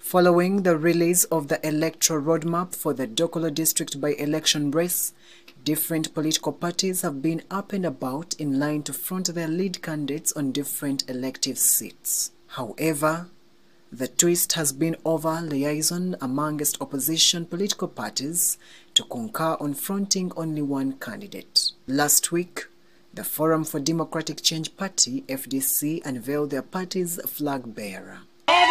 Following the release of the electoral roadmap for the Dokolo district by-election race, different political parties have been up and about in line to front their lead candidates on different elective seats. However, the twist has been over liaison amongst opposition political parties to concur on fronting only one candidate. Last week, the Forum for Democratic Change Party, FDC, unveiled their party's flag bearer.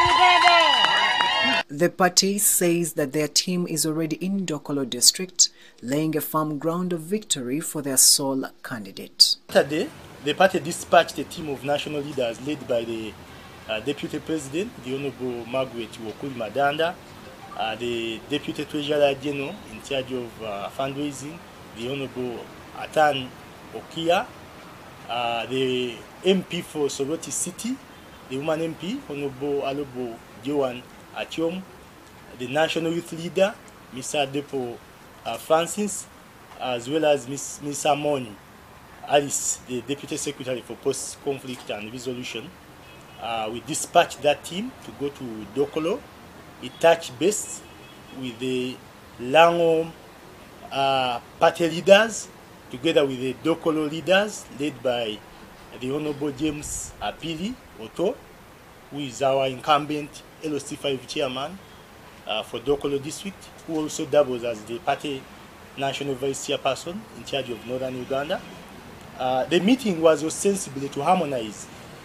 The party says that their team is already in Dokolo district, laying a firm ground of victory for their sole candidate. Saturday, the party dispatched a team of national leaders led by the Deputy President, the Honorable Margaret Wokuli Madanda, the Deputy Treasurer General in charge of fundraising, the Honorable Atan Okia, the MP for Soroti City, the woman MP, Honorable Alobo Joan Achom, the National Youth Leader, Mr. Depo Francis, as well as Ms. Amoni Alice, the Deputy Secretary for Post-Conflict and Resolution. We dispatched that team to go to Dokolo. It touched base with the Lango party leaders, together with the Dokolo leaders, led by the Honorable James Apili Oto, who is our incumbent LOC5 chairman for Dokolo district, who also doubles as the party national vice chairperson in charge of northern Uganda. The meeting was ostensibly to harmonize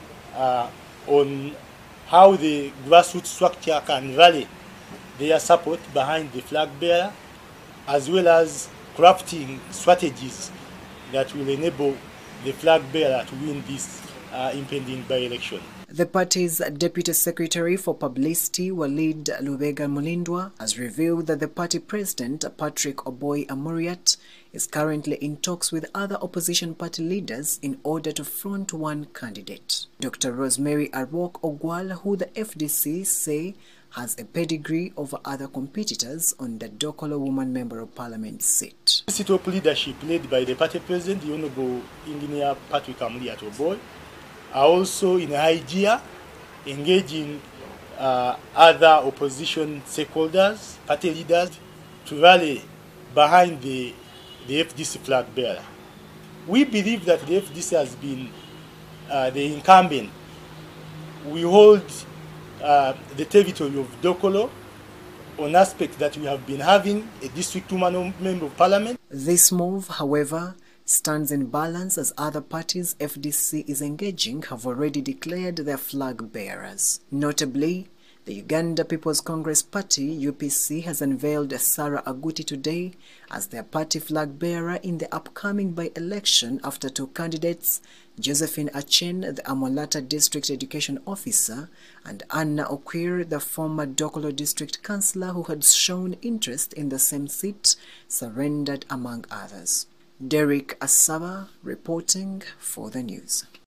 on how the grassroots structure can rally their support behind the flag bearer, as well as crafting strategies that will enable the flag bearer to win this impending by-election. The party's Deputy Secretary for Publicity, Walid Lubega Mulindwa, has revealed that the party president, Patrick Oboy Amuriat, is currently in talks with other opposition party leaders in order to front one candidate. Dr. Rosemary Arwok Ogwal, who the FDC say has a pedigree over other competitors on the Dokolo Woman Member of Parliament seat. Top leadership led by the party president, the Honorable Engineer Patrick Amuriat Oboy, are also in idea engaging other opposition stakeholders, party leaders, to rally behind the FDC flag bearer. We believe that the FDC has been the incumbent. We hold the territory of Dokolo on aspect that we have been having a district woman member of parliament. This move, however, stands in balance as other parties FDC is engaging have already declared their flag bearers. Notably, the Uganda People's Congress Party, UPC, has unveiled Sarah Aguti today as their party flag bearer in the upcoming by-election after two candidates, Josephine Achen, the Amolata District Education Officer, and Anna Okwir, the former Dokolo District Councillor who had shown interest in the same seat, surrendered among others. Derek Asaba reporting for the news.